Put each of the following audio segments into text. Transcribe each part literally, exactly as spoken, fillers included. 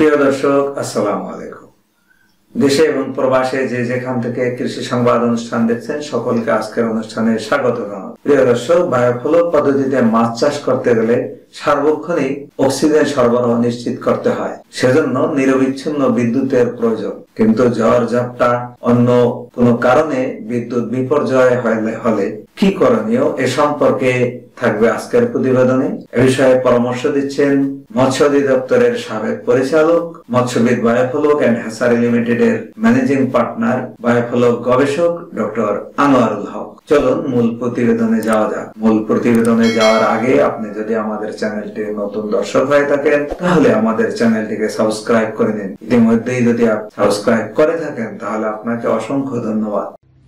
প্রিয় দর্শক, আসসালামু আলাইকুম। দেশে এবং প্রবাসে যে যেখান থেকে কৃষি সংবাদ অনুষ্ঠান দেখছেন সকলকে আজকের অনুষ্ঠানে স্বাগত জানাই। প্রিয় দর্শক, বায়োফ্লক পদ্ধতিতে মাছ চাষ করতে গেলে সার্বক্ষণিক অক্সিজেন সরবরাহ নিশ্চিত করতে হয়, সেজন্য নিরবিচ্ছিন্ন বিদ্যুতের প্রয়োজন। কিন্তু ঝড় ঝাপটা অন্য কোনো কারণে বিদ্যুৎ বিপর্যয় হলে কি করণীয়, এ সম্পর্কে থাকবে আজকের প্রতিবেদনে। এ বিষয়ে পরামর্শ দিচ্ছেন মৎস্য অধিদপ্তরের সাবেক পরিচালক, মৎস্যবিদ বায়োফ্লক এন্ড হ্যাচারি লিমিটেড এর ম্যানেজিং পার্টনার, বায়োফ্লক গবেষক ডক্টর আনোয়ারুল হক। চলুন মূল প্রতিবেদনে যাওয়া যাক। মূল প্রতিবেদনে যাওয়ার আগে আপনি যদি আমাদের চ্যানেলটির নতুন দর্শক হয়ে থাকেন তাহলে আমাদের চ্যানেলটিকে সাবস্ক্রাইব করে নিন। ইতিমধ্যেই যদি আপনি সাবস্ক্রাইব করে থাকেন তাহলে আপনাকে অসংখ্য ধন্যবাদ।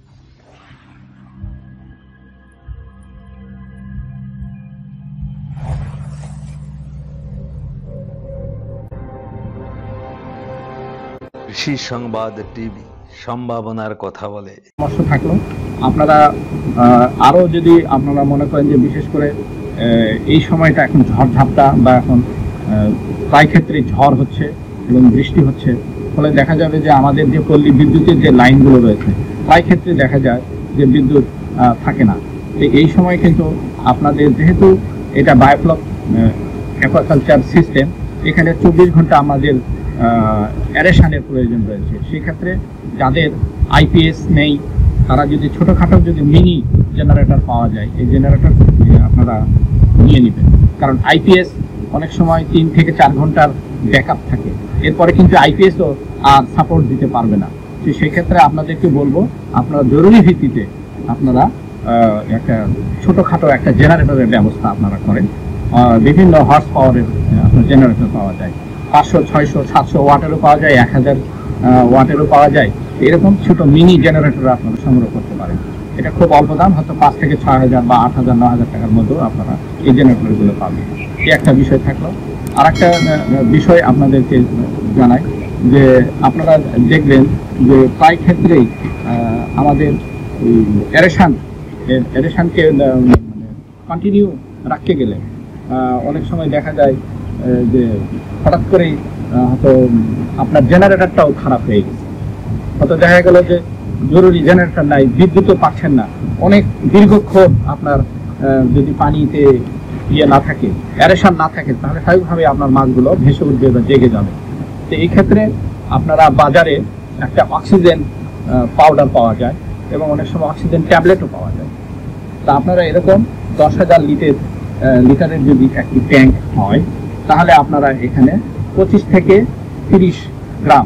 কৃষি সংবাদ টিভি সম্ভাবনার কথা বলে। পরামর্শ থাকলো আপনারা আরো যদি আপনারা মনে করেন যে বিশেষ করে এই সময়টা এখন ঝড় ঝাপটা বা এখন প্রায় ক্ষেত্রে ঝড় হচ্ছে এবং বৃষ্টি হচ্ছে, ফলে দেখা যাবে যে আমাদের যে পল্লী বিদ্যুতের যে লাইনগুলো রয়েছে প্রায় ক্ষেত্রে দেখা যায় যে বিদ্যুৎ থাকে না। তো এই সময় কিন্তু আপনাদের যেহেতু এটা বায়োফ্লক অ্যাকোয়াকালচার সিস্টেম, এখানে চব্বিশ ঘন্টা আমাদের অ্যারেশনের প্রয়োজন রয়েছে। সেক্ষেত্রে যাদের আইপিএস নেই তারা যদি ছোটোখাটো যদি মিনি জেনারেটর পাওয়া যায়, এই জেনারেটর আপনারা নিয়ে নেবেন। কারণ আইপিএস অনেক সময় তিন থেকে চার ঘন্টার ব্যাকআপ থাকে, এরপরে কিন্তু আইপিএসও আর সাপোর্ট দিতে পারবে না। তো সেক্ষেত্রে আপনাদেরকে বলবো আপনারা জরুরি ভিত্তিতে আপনারা একটা ছোটোখাটো একটা জেনারেটরের ব্যবস্থা আপনারা করেন। বিভিন্ন হর্স পাওয়ারের আপনার জেনারেটর পাওয়া যায়, পাঁচশো ছয়শো সাতশো ওয়াটেরও পাওয়া যায়, এক হাজার ওয়াটেরও পাওয়া যায়। এরকম ছোট মিনি জেনারেটর আপনারা সংগ্রহ করতে পারেন। এটা খুব অল্প দাম, হয়তো পাঁচ থেকে ছয় হাজার বা আট হাজার ন হাজার টাকার মধ্যেও আপনারা এই জেনারেটরগুলো পাবেন। এই একটা বিষয় থাকলো। আর একটা বিষয় আপনাদেরকে জানাই যে আপনারা দেখবেন যে প্রায় ক্ষেত্রেই আমাদের এরেশান এরেশানকে কন্টিনিউ রাখতে গেলে অনেক সময় দেখা যায় যে হঠাৎ করেই হয়তো আপনার জেনারেটরটাও খারাপ হয়ে গেছে, হয়তো দেখা গেল যে জরুরি জেনারেটর নাই, বিদ্যুৎও পাচ্ছেন না। অনেক দীর্ঘক্ষণ আপনার যদি পানিতে ইয়ে না থাকে, অ্যারেশন না থাকে, তাহলে স্বাভাবিকভাবে আপনার মাছগুলো ভেসে উঠবে বা জেগে যাবে। তো এই ক্ষেত্রে আপনারা বাজারে একটা অক্সিজেন পাউডার পাওয়া যায় এবং অনেক সময় অক্সিজেন ট্যাবলেটও পাওয়া যায়। তা আপনারা এরকম দশ হাজার লিটার লিটারের যদি একটি ট্যাঙ্ক হয় তাহলে আপনারা এখানে পঁচিশ থেকে তিরিশ গ্রাম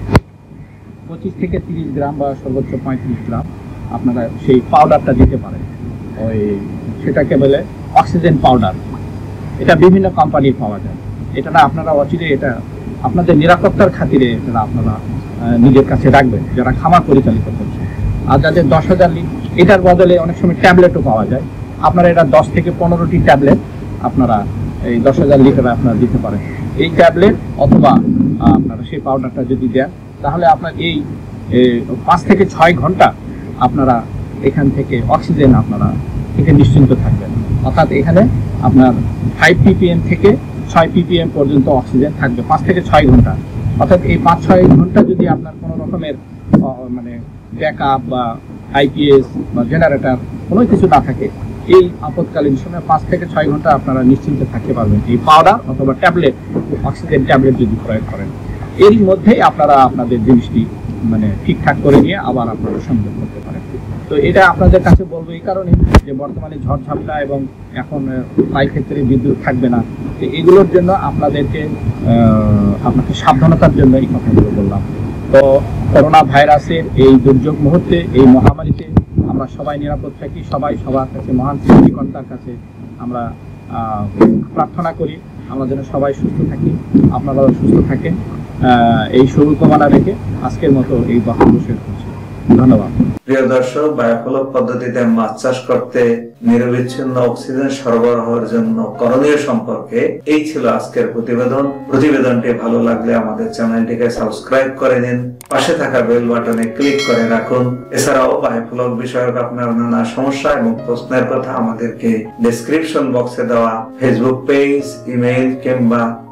পঁচিশ থেকে তিরিশ গ্রাম বা সর্বোচ্চ পঁয়ত্রিশ গ্রাম আপনারা সেই পাউডারটা দিতে পারেন। ওই সেটাকে বলে অক্সিজেন পাউডার। এটা বিভিন্ন কোম্পানির পাওয়া যায়। এটা না আপনারা অচিরে এটা আপনাদের নিরাপত্তার খাতিরে এটা আপনারা নিজের কাছে রাখবেন যারা খামার পরিচালিত করছে। আর যাদের দশ হাজার লিটার, এটার বদলে অনেক সময় ট্যাবলেটও পাওয়া যায়। আপনারা এটা দশ থেকে পনেরোটি ট্যাবলেট আপনারা এই দশ হাজার লিটারে আপনারা দিতে পারেন। এই ট্যাবলেট অথবা আপনারা সেই পাউডারটা যদি দেন তাহলে আপনার এই পাঁচ থেকে ছয় ঘন্টা আপনারা এখান থেকে অক্সিজেন আপনারা থেকে নিশ্চিন্ত থাকবেন। অর্থাৎ এখানে আপনার ফাইভ পিপিএম থেকে ছয় পিপিএম পর্যন্ত অক্সিজেন থাকবে পাঁচ থেকে ছয় ঘন্টা। অর্থাৎ এই পাঁচ ছয় ঘন্টা যদি আপনার কোনো রকমের মানে ব্যাকআপ বা আইপিএস বা জেনারেটর কোনো কিছু না থাকে, এই আপদকালীন সময় পাঁচ থেকে ছয় ঘন্টা আপনারা নিশ্চিন্তে থাকতে পারবেন এই পাউডার অথবা ট্যাবলেট, অক্সিজেন ট্যাবলেট যদি প্রয়োগ করেন। এরই মধ্যেই আপনারা আপনাদের জিনিসটি মানে ঠিকঠাক করে নিয়ে আবার আপনারা সংযোগ করতে পারেন। তো এটা আপনাদের কাছে বলবো এই কারণে যে বর্তমানে ঝড় ঝাপটা এবং এখন প্রায় ক্ষেত্রে বিদ্যুৎ থাকবে না। তো এগুলোর জন্য আপনাদেরকে আপনাকে সাবধানতার জন্য এই কথাগুলো বললাম। তো করোনা ভাইরাসের এই দুর্যোগ মুহূর্তে, এই মহামারীতে আমরা সবাই নিরাপদ থাকি, সবাই সবার কাছে মহান সৃষ্টিকর্তার কাছে আমরা প্রার্থনা করি আমরা যেন সবাই সুস্থ থাকি, আপনারাও সুস্থ থাকেন। এই শুভকামনা রেখে আজকের মতো এই বক্তব্য শেষ করছি। ধন্যবাদ। প্রিয় দর্শক, বায়োফ্লক পদ্ধতিতে মাছ চাষ করতে নিরবিচ্ছিন্ন অক্সিজেন সরবরাহের জন্য করণীয় সম্পর্কে এই ছিল আজকের প্রতিবেদন। প্রতিবেদনটি ভালো লাগলে আমাদের চ্যানেলটিকে সাবস্ক্রাইব করে নিন, পাশে থাকা বেল বাটনে ক্লিক করে রাখুন। এছাড়াও বায়োফ্লক বিষয়ক আপনার নানা সমস্যা এবং প্রশ্নের কথা আমাদেরকে ডেসক্রিপশন বক্সে দেওয়া ফেসবুক পেজ, ইমেইল কিংবা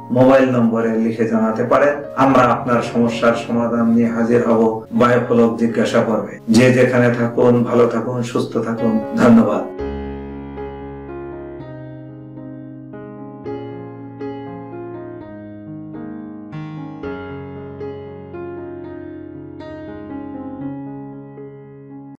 মোবাইল নম্বরে লিখে জানাতে পারেন। আমরা আপনার সমস্যার সমাধান নিয়ে হাজির হব বায়োফলক জিজ্ঞাসা পর্বে। যে যেখানে থাকুন, ভালো থাকুন, সুস্থ থাকুন। ধন্যবাদ।